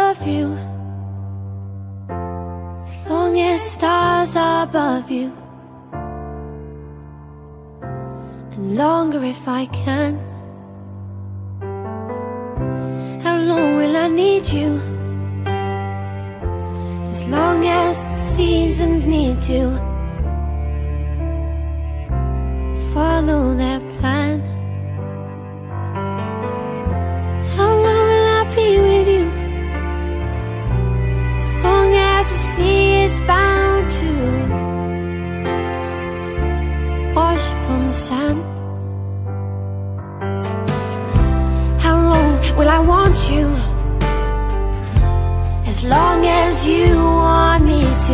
love you, as long as stars are above you, and longer if I can. How long will I need you? As long as the seasons need to follow their plan. How long will I be with you? As long as the sea is bound to wash upon the sand. How long will I want you? As long as you want me to,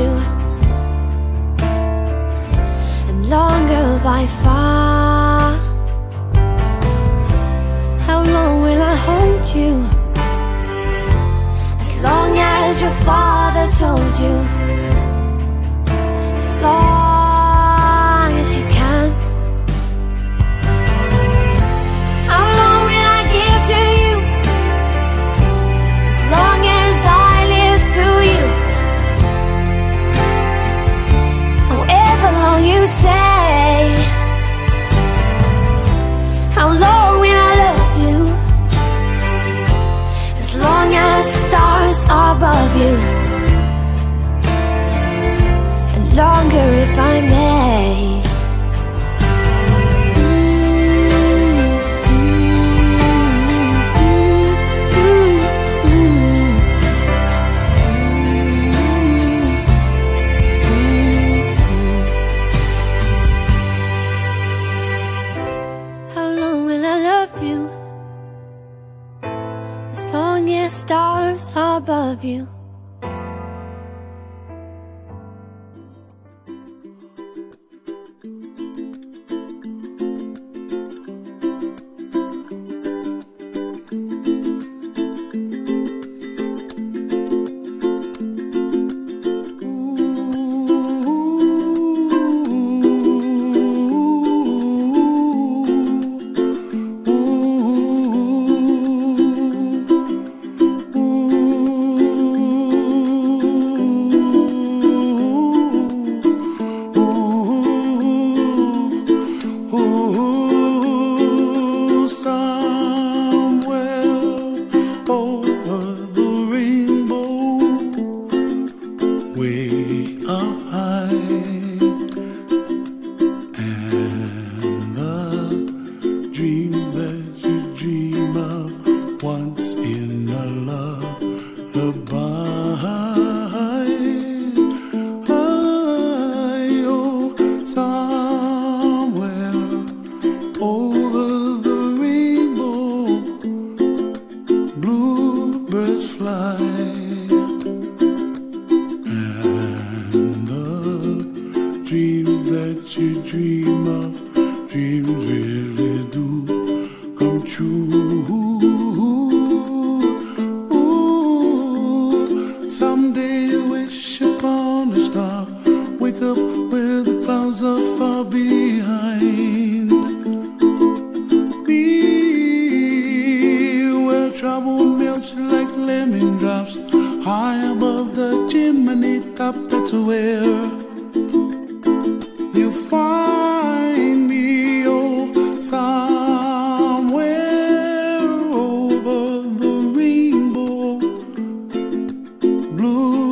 and longer by far. How long will I hold you? As long as your father told you, as long as you can. How long will I give to you? As long as I live through you. However long you say. How long will I love you? As long as stars are above you, and longer if I may. How long will I love you? As long as stars are above you. Blue